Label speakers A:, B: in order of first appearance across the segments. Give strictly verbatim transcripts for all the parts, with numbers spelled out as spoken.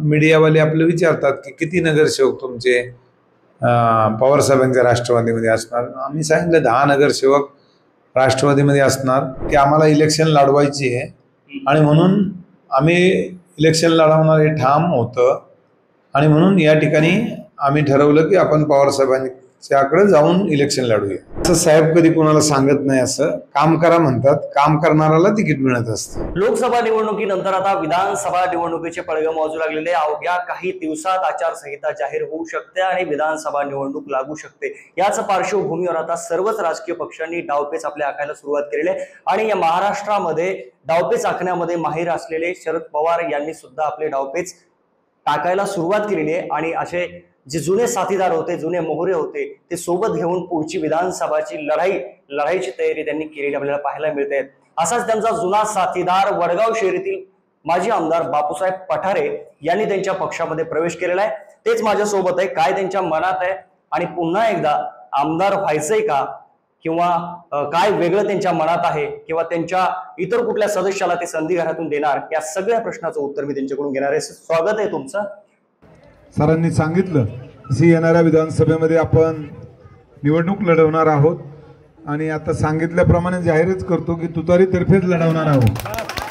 A: मीडियावाले आपले विचारतात की किती नगरसेवक तुमचे पवार साहेबांच्या राष्ट्रवादीमध्ये असणार। आम्ही सांगितलं दहा नगरसेवक राष्ट्रवादीमध्ये असणार की आम्हाला इलेक्शन लढवायची आहे आणि म्हणून आम्ही इलेक्शन लढवणार हे ठाम होतं आणि म्हणून या ठिकाणी आम्ही ठरवलं की आपण पवार साहेबांच्याकडे जाऊन इलेक्शन लढूया। असं साहेब कधी कोणाला सांगत नाही, असं काम करा म्हणतात, काम करणाऱ्याला तिकीट मिळत असतं।
B: लोकसभा निवडणुकीनंतर आता विधानसभा निवडणुकीचे पडघम वाजू लागलेले, अवघ्या काही दिवसात आचारसंहिता जाहीर होऊ शकते आणि विधानसभा निवडणूक लागू शकते। याच पार्श्वभूमीवर आता सर्वच राजकीय पक्षांनी डावपेच आपल्या आखायला सुरुवात केलेली आहे आणि या महाराष्ट्रामध्ये डावपेच आखण्यामध्ये माहीर असलेले शरद पवार यांनी सुद्धा आपले डावपेच टाकायला सुरुवात केलेली आहे आणि असे जे जुने साथीदार होते, जुने मोहरे होते, ते सोबत घेऊन पुढची विधानसभाची लढाई लढाईची तयारी त्यांनी केलेली आपल्याला पाहायला मिळते। असाच त्यांचा जुना साथीदार वडगाव शहरातील माजी आमदार बापूसाहेब पठारे यांनी त्यांच्या पक्षामध्ये प्रवेश केलेला आहे। तेच माझ्या सोबत आहे, काय त्यांच्या मनात आहे आणि पुन्हा एकदा आमदार व्हायचंय का किंवा काय वेगळं त्यांच्या मनात आहे किंवा त्यांच्या इतर कुठल्या सदस्याला ते संधी घरातून देणार, या सगळ्या प्रश्नाचं उत्तर मी त्यांच्याकडून घेणार आहे। स्वागत आहे तुमचं।
A: सरांनी सांगितलं की येणाऱ्या विधानसभेमध्ये आपण निवडणूक लढवणार आहोत आणि आता सांगितल्याप्रमाणे जाहीरच करतो की तुतारी तर्फेच लढवणार आहोत।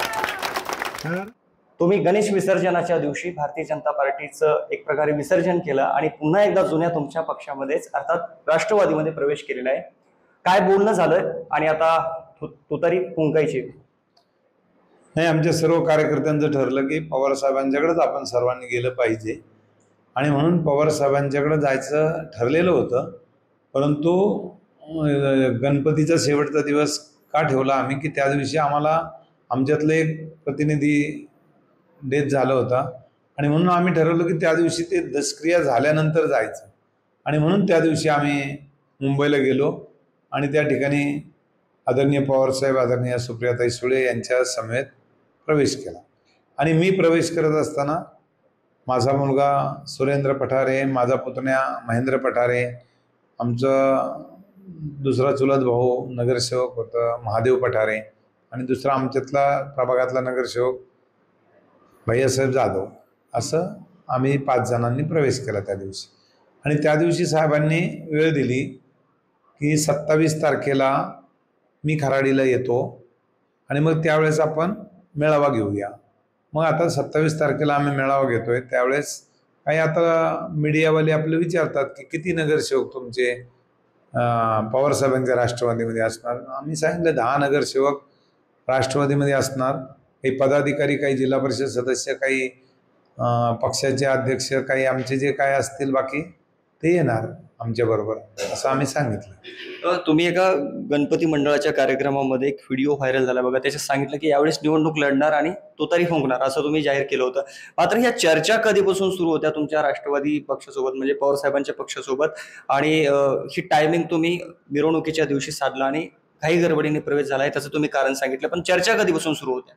B: तुम्ही गणेश विसर्जनाच्या दिवशी भारतीय जनता पार्टीचं एक प्रकारे विसर्जन केलं आणि पुन्हा एकदा जुन्या तुमच्या पक्षामध्येच अर्थात राष्ट्रवादीमध्ये प्रवेश केलेला आहे। काय बोलणं झालं आणि आता तुतारी फुंकायची?
A: नाही, आमच्या सर्व कार्यकर्त्यांचं ठरलं की पवार साहेबांच्याकडेच आपण सर्वांनी गेलं पाहिजे आणि म्हणून पवार साहेबांच्याकडे जायचं ठरलेलं होतं। परंतु गणपतीचा शेवटचा दिवस का ठेवला आम्ही की त्या दिवशी आम्हाला आमच्यातलं एक प्रतिनिधी डेथ झालं होता आणि म्हणून आम्ही ठरवलं की त्या दिवशी ते दशक्रिया झाल्यानंतर जायचं आणि म्हणून त्या दिवशी आम्ही मुंबईला गेलो आणि त्या ठिकाणी आदरणीय पवारसाहेब, आदरणीय सुप्रियाताई सुळे यांच्या समेत प्रवेश केला। आणि मी प्रवेश करत असताना माझा मुलगा सुरेंद्र पठारे, माझा पुतण्या महेंद्र पठारे, आमचं दुसरा चुलत भाऊ नगरसेवक होतं महादेव पठारे आणि दुसरा आमच्यातला प्रभागातला नगरसेवक भैयासाहेब जाधव, असं आम्ही पाच जणांनी प्रवेश केला त्या दिवशी। आणि त्या दिवशी साहेबांनी वेळ दिली की सत्तावीस तारखेला मी खराडीला येतो आणि मग त्यावेळेस आपण मेळावा घेऊया। मग आता सत्तावीस तारखेला आम्ही मेळावा घेतोय, त्यावेळेस काही आता मीडियावाले आपले विचारतात की किती नगरसेवक तुमचे पवार साहेबांच्या राष्ट्रवादीमध्ये असणार। आम्ही सांगितलं दहा नगरसेवक राष्ट्रवादीमध्ये असणार, काही पदाधिकारी, काही जिल्हा परिषद सदस्य, काही पक्षाचे अध्यक्ष, काही आमचे जे काय असतील बाकी ते येणार आमच्याबरोबर, असं आम्ही सांगितलं।
B: तुम्ही एका गणपती मंडळाच्या कार्यक्रमामध्ये एक व्हिडिओ व्हायरल झाला बघा, त्याच्यात सांगितलं की यावेळेस निवडणूक लढणार आणि तुतारी फुंकणार असं तुम्ही जाहीर केलं होतं। मात्र ह्या चर्चा कधीपासून सुरू होत्या तुमच्या राष्ट्रवादी पक्षासोबत, म्हणजे पवार साहेबांच्या पक्षासोबत, आणि ही टायमिंग तुम्ही मिरवणुकीच्या दिवशी साधला आणि काही गडबडीने प्रवेश झालाय त्याचं तुम्ही कारण सांगितलं, पण चर्चा कधीपासून सुरू होत्या?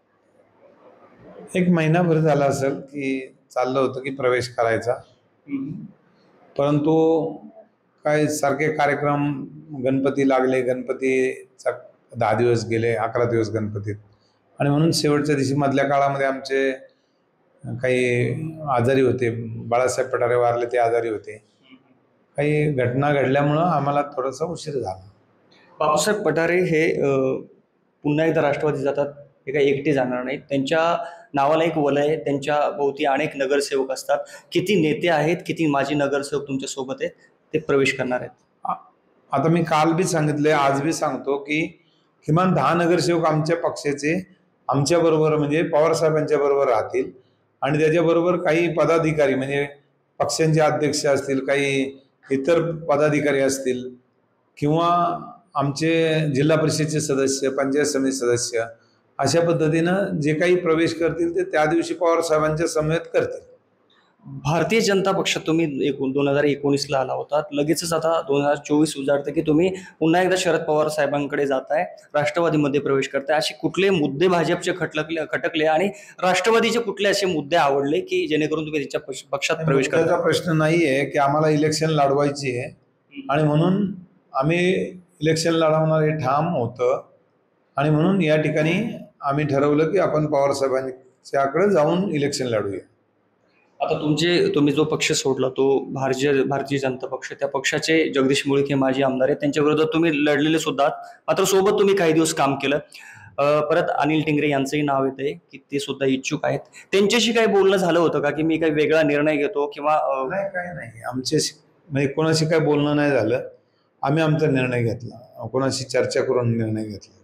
A: एक महिनाभर झाला असेल की चाललं होतं की प्रवेश करायचा, परंतु काय सारखे कार्यक्रम, गणपती लागले, गणपतीचा दहा दिवस गेले, अकरा दिवस गणपतीत, आणि म्हणून शेवटच्या दिवशी मधल्या काळामध्ये आमचे काही आजारी होते, बाळासाहेब पठारे वारले, ते आजारी होते, काही घटना घडल्यामुळं आम्हाला थोडासा उशीर झाला।
B: बापूसाहेब पठारे हे पुन्हा एकदा राष्ट्रवादी जातात, हे काही एकटे जाणार नाहीत, त्यांच्या नावाला एक वलय आहे, त्यांच्या भोवती अनेक नगरसेवक असतात। किती नेते आहेत, किती माजी नगरसेवक तुमच्या सोबत आहेत, ते प्रवेश करणार आहेत?
A: आता मी काल बी सांगितले, आज बी सांगतो की किमान दहा नगरसेवक आमच्या पक्षाचे आमच्या बरोबर म्हणजे पवार साहेबांच्या बरोबर राहतील आणि त्याच्याबरोबर काही पदाधिकारी म्हणजे पक्षांचे अध्यक्ष असतील, काही इतर पदाधिकारी असतील किंवा आमचे जिल्हा परिषदेचे सदस्य, पंचायत समिती सदस्य, अशा पद्धतीनं जे काही प्रवेश करतील ते त्या दिवशी पवार साहेबांच्या समेत करतील।
B: भारतीय जनता पक्षात तुम्ही दोन हजार एकोणीस ला आला होता, लगेचच आता दोन हजार चोवीस उजाडते की तुम्ही पुन्हा एकदा शरद पवार साहेबांकडे जाताय, राष्ट्रवादीमध्ये प्रवेश करताय। असे कुठले मुद्दे भाजपचे खटकले खटकले आणि राष्ट्रवादीचे कुठले असे मुद्दे आवडले की जेणेकरून तुम्ही त्यांच्या पक्षात प्रवेश करता?
A: त्याचा प्रश्न नाहीये की आम्हाला इलेक्शन लढवायची आहे आणि म्हणून आम्ही इलेक्शन लढवणार हे ठाम होतं आणि म्हणून या ठिकाणी आम्ही ठरवलं की आपण पवार साहेबांच्याकडे जाऊन इलेक्शन लढूया।
B: आता तुमचे तुम्ही जो पक्ष सोडला तो भारतीय भारतीय जनता पक्ष, त्या पक्षाचे जगदीश मुळीक हे माजी आमदार आहेत, त्यांच्या विरोधात तुम्ही लढलेले सुद्धा आहात. मात्र सोबत तुम्ही काही दिवस काम केलं. अ, परत अनिल टिंगरे यांचंही नाव येतंय की ते सुद्धा इच्छुक आहेत. त्यांच्याशी काही बोलणं झालं होतं का की मी काही वेगळा निर्णय घेतो किंवा अ,
A: नाही, काही नाही. आमच्याशी म्हणजे कोणाशी काही बोलणं नाही झालं. आम्ही आमचा निर्णय घेतला, कोणाशी चर्चा करून निर्णय घेतला.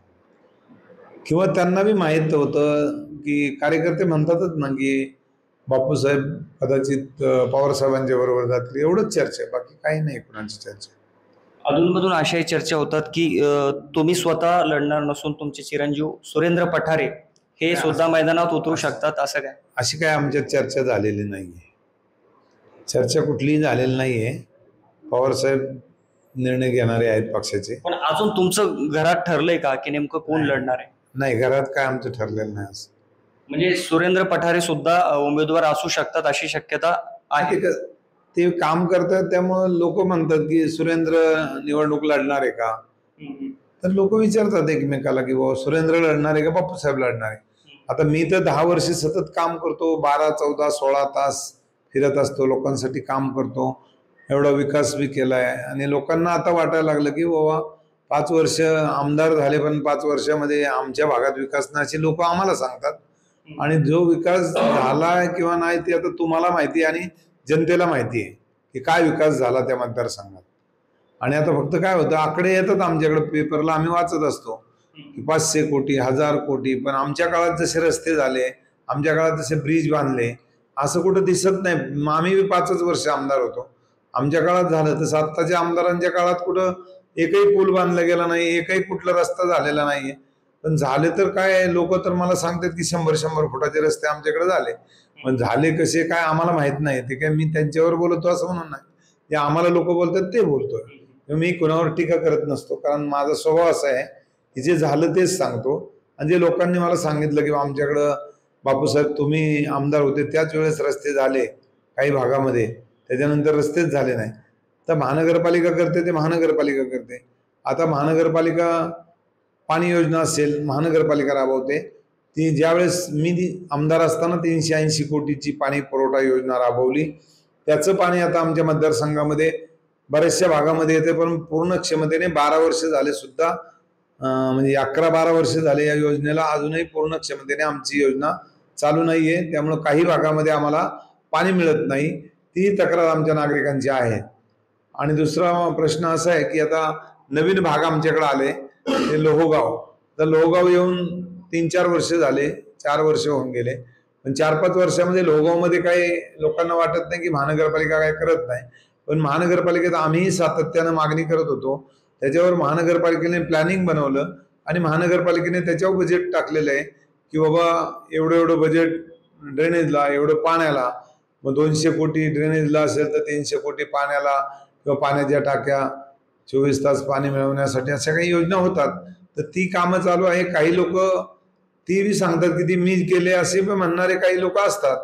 A: किंवा त्यांना बी माहीत होतं की कार्यकर्ते म्हणतातच ना की बापूसाहेब कदाचित अ, पवारसाहेबांच्या बरोबर जातील, एवढंच चर्चा आहे, बाकी काही नाही कोणाची चर्चा.
B: अधूनमधून अशाही चर्चा होतात की अ, तुम्ही स्वतः लढणार नसून तुमचे चिरंजीव सुरेंद्र पठारे हे सुद्धा मैदानात उतरू शकतात, असं काय?
A: अशी काय आमच्यात चर्चा झालेली नाहीये. चर्चा कुठलीही झालेली नाहीये. पवारसाहेब निर्णय घेणारे आहेत पक्षाचे.
B: पण अजून तुमचं घरात ठरलंय का की नेमकं कोण लढणार आहे?
A: नाही, घरात काय आमचं ठरलेलं नाही असं.
B: म्हणजे सुरेंद्र पठारे सुद्धा अ, उमेदवार असू शकतात अशी शक्यता आहे.
A: ते क- ते काम करतात त्यामुळे लोक म्हणतात की सुरेंद्र निवडणूक लढणार आहे का, तर लोक विचारतात एकमेकाला की बाबा सुरेंद्र लढणार आहे का बापूसाहेब लढणार आहे. आता मी तर दहा वर्ष सतत काम करतो, बारा चौदा सोळा तास फिरत असतो, लोकांसाठी काम करतो, एवढा विकास बी केलाय. आणि लोकांना आता वाटायला लागलं की बाबा पाच वर्ष आमदार झाले पण पाच वर्षामध्ये आमच्या भागात विकास नाही अशी लोक आम्हाला सांगतात. आणि जो विकास झालाय किंवा नाही ते आता तुम्हाला माहिती आहे आणि जनतेला माहिती आहे की काय विकास झाला त्या मतदारसंघात. आणि आता फक्त काय होतं, आकडे येतात आमच्याकडे पेपरला, आम्ही वाचत असतो की पाचशे कोटी हजार कोटी, पण आमच्या काळात जसे रस्ते झाले, आमच्या काळात जसे ब्रिज बांधले, असं कुठं दिसत नाही. मग आम्ही बी पाचच वर्ष आमदार होतो, आमच्या काळात झालं. तसं आत्ताच्या आमदारांच्या काळात कुठं एकही पूल बांधला गेला नाही, एकही कुठला रस्ता झालेला नाहीये. पण झाले तर काय, लोक तर मला सांगतात की शंभर शंभर फुटाचे रस्ते आमच्याकडे झाले. पण झाले कसे काय आम्हाला माहित नाही. ते काय मी त्यांच्यावर बोलतो असं म्हणून नाही, जे आम्हाला लोक बोलतात ते बोलतोय. मी कुणावर टीका करत नसतो, कारण माझा स्वभाव असा आहे की जे झालं तेच सांगतो. आणि जे लोकांनी मला सांगितलं की आमच्याकडं बापूसाहेब तुम्ही आमदार होते त्याच वेळेस रस्ते झाले काही भागामध्ये, त्याच्यानंतर रस्तेच झाले नाही, तर महानगरपालिका करते ते महानगरपालिका करते. आता महानगरपालिका पाणी योजना असेल, महानगरपालिका राबवते ती. ज्यावेळेस मी आमदार असताना तीनशे ऐंशी कोटीची पाणी पुरवठा योजना राबवली. त्याचं पाणी आता आमच्या मतदारसंघामध्ये बऱ्याचशा भागामध्ये येते, पण पूर्ण क्षमतेने बारा वर्ष झाले सुद्धा, म्हणजे अकरा बारा वर्ष झाले या योजनेला, अजूनही पूर्ण क्षमतेने आमची योजना चालू नाहीये. त्यामुळं काही भागामध्ये आम्हाला पाणी मिळत नाही, ती तक्रार आमच्या नागरिकांची आहे. आणि दुसरा प्रश्न असा आहे की आता नवीन भाग आमच्याकडे आले, ते लोहगाव. तर लोहगाव येऊन तीन चार वर्ष झाले, चार वर्ष होऊन गेले, पण चार पाच वर्षामध्ये लोहगावमध्ये काही लोकांना वाटत नाही की महानगरपालिका काय करत नाही. पण महानगरपालिकेत आम्ही सातत्यानं मागणी करत होतो, त्याच्यावर महानगरपालिकेने प्लॅनिंग बनवलं आणि महानगरपालिकेने त्याच्यावर बजेट टाकलेलं आहे की बाबा एवढं एवढं बजेट ड्रेनेजला, एवढं पाण्याला, मग दोनशे कोटी ड्रेनेजला असेल तर तीनशे कोटी पाण्याला, किंवा पाण्याच्या टाक्या चोवीस तास पाणी मिळवण्यासाठी, अशा काही योजना होतात. तर ती कामं चालू आहे. काही लोक ती बी सांगतात की ती मी केले असे पण म्हणणारे काही लोक असतात.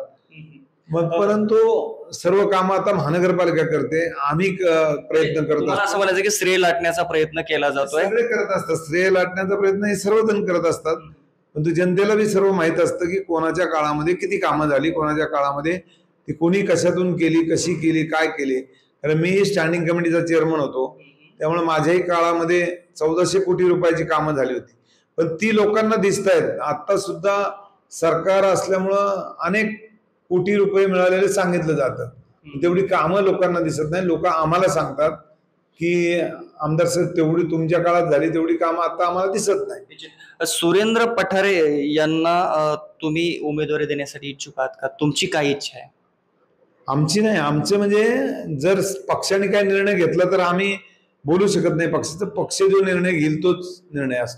A: मग परंतु सर्व कामं आता महानगरपालिका करते, आम्ही प्रयत्न करत
B: असं
A: असतो.
B: म्हणायचं की श्रेय लाटण्याचा प्रयत्न केला जातोय.
A: सगळे करत असतात, श्रेय लाटण्याचा प्रयत्न हे सर्वजण करत असतात. पण जनतेला बी सर्व माहित असतं की कोणाच्या काळामध्ये किती कामं झाली, कोणाच्या काळामध्ये ती कोणी कशातून केली, कशी केली, काय केली. कारण मी स्टँडिंग कमिटीचा चेअरमन होतो, त्यामुळे माझ्याही काळामध्ये चौदाशे कोटी रुपयाची कामं झाली होती. पण ती लोकांना दिसत आहेत. आता सुद्धा सरकार असल्यामुळं अनेक कोटी रुपये मिळालेले सांगितलं जातं, तेवढी कामं लोकांना दिसत नाही. लोक आम्हाला सांगतात की आमदार साहेब तेवढी तुमच्या काळात झाली तेवढी कामं आता आम्हाला दिसत नाही.
B: सुरेंद्र पठारे यांना अ, तुम्ही उमेदवारी देण्यासाठी इच्छुक आहात का? तुमची काय इच्छा आहे?
A: आमची नाही, आमचं म्हणजे जर पक्षाने काय निर्णय घेतला तर आम्ही बोलू शकत नाही. पक्षाचा पक्ष जो निर्णय घेईल तोच निर्णय असतो.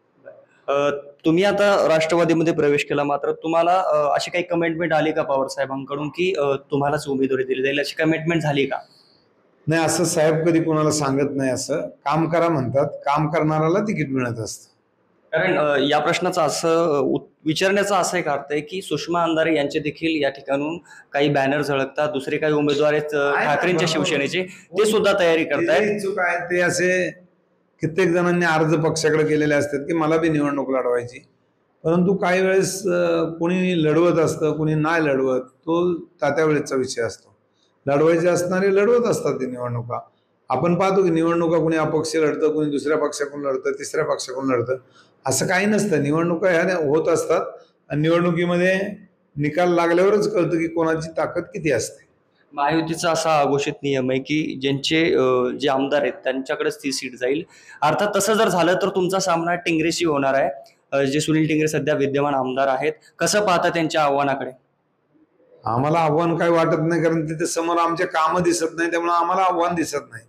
B: अ, तुम्ही आता राष्ट्रवादीमध्ये प्रवेश केला, मात्र तुम्हाला अ, अशी काही कमिटमेंट आली का पवार साहेबांकडून की अ, तुम्हालाच उमेदवारी दिली जाईल, अशी कमिटमेंट झाली का?
A: नाही, असं साहेब कधी कोणाला सांगत नाही. असं काम करा म्हणतात, काम करणाऱ्याला तिकीट मिळत असतं.
B: कारण अ, या प्रश्नाचं असं उत- विचारण्याचा असं एक अर्थ आहे की सुषमा अंधारे यांचे देखील या ठिकाणून काही बॅनर झळकतात, दुसरे काही उमेदवार आहेत अ, ठाकरेंच्या शिवसेनेचे, ते सुद्धा तयारी
A: जे
B: करतायत.
A: इच्छुक आहेत ते असे कित्येक जणांनी अर्ज पक्षाकडे केलेले असतात की मला बी निवडणूक लढवायची, परंतु काही वेळेस अ, कोणी लढवत असतं, कोणी नाही लढवत, तो त्या त्या वेळेचा विषय असतो. लढवायचे असणारे लढवत असतात ते निवडणुका. आपण पाहतो की निवडणुका कोणी अपक्ष लढतं, कोणी दुसऱ्या पक्षाकडून लढतं, तिसऱ्या पक्षाकडून लढतं. असं काही नसतं. निवडणुका ह्या होत असतात आणि निवडणुकीमध्ये निकाल लागल्यावरच कळतं की कोणाची ताकद किती असते.
B: महायुतीचा असा अघोषित नियम आहे की ज्यांचे अं, जे आमदार आहेत त्यांच्याकडेच ती सीट जाईल. अर्थात तसं जर झालं तर तुमचा सामना टिंगरेशी होणार आहे. अं, जे सुनील टिंगरे सध्या विद्यमान आमदार आहेत, कसं पाहता त्यांच्या आव्हानाकडे?
A: आम्हाला आव्हान काही वाटत नाही, कारण तिथे समोर आमचे कामं दिसत नाही, त्यामुळे आम्हाला आव्हान दिसत नाही.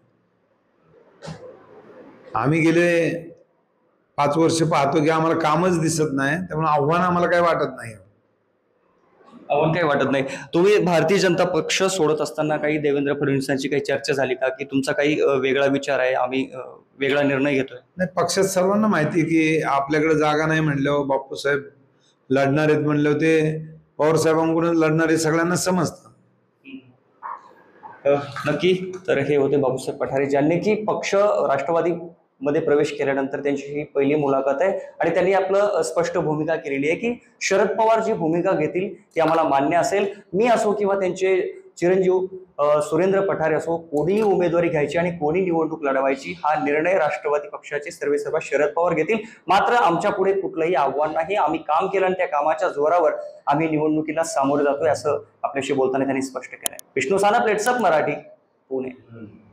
A: आम्ही गेले पाच वर्ष पाहतो की आम्हाला कामच दिसत नाही, त्यामुळे आव्हान आम्हाला काही वाटत नाही.
B: आव्हान काही वाटत नाही. तुम्ही भारतीय जनता पक्ष सोडत असताना काही देवेंद्र फडणवीसांची काही चर्चा झाली का, की तुमचा काही अं, वेगळा विचार आहे, आम्ही अं, वेगळा निर्णय घेतोय?
A: नाही, पक्षात सर्वांना माहिती आहे की आपल्याकडे जागा नाही म्हणल्यावर बापूसाहेब लढणार आहेत म्हणल्यावर ते पवार साहेबांकडून लढणार आहे सगळ्यांना समजतं.
B: अ, नक्की. तर हे होते बापूसाहेब पठारे, ज्यांनी की पक्ष राष्ट्रवादी मध्ये प्रवेश केल्यानंतर त्यांची ही पहिली मुलाखत आहे आणि त्यांनी आपलं स्पष्ट भूमिका केलेली आहे की शरद पवार जी भूमिका घेतील ती आम्हाला मान्य असेल. मी असो किंवा त्यांचे चिरंजीव अ, सुरेंद्र पठारे असो, कोणीही उमेदवारी घ्यायची आणि कोणी निवडणूक लढवायची हा निर्णय राष्ट्रवादी पक्षाचे सर्वे सर्व शरद पवार घेतील. मात्र आमच्या पुढे कुठलंही आव्हान नाही. आम्ही काम केलं आणि त्या कामाच्या जोरावर आम्ही निवडणुकीला सामोरे जातोय, असं आपल्याशी बोलताना त्यांनी स्पष्ट केलंय. विष्णू साना, प्लेट्सअप मराठी, पुणे.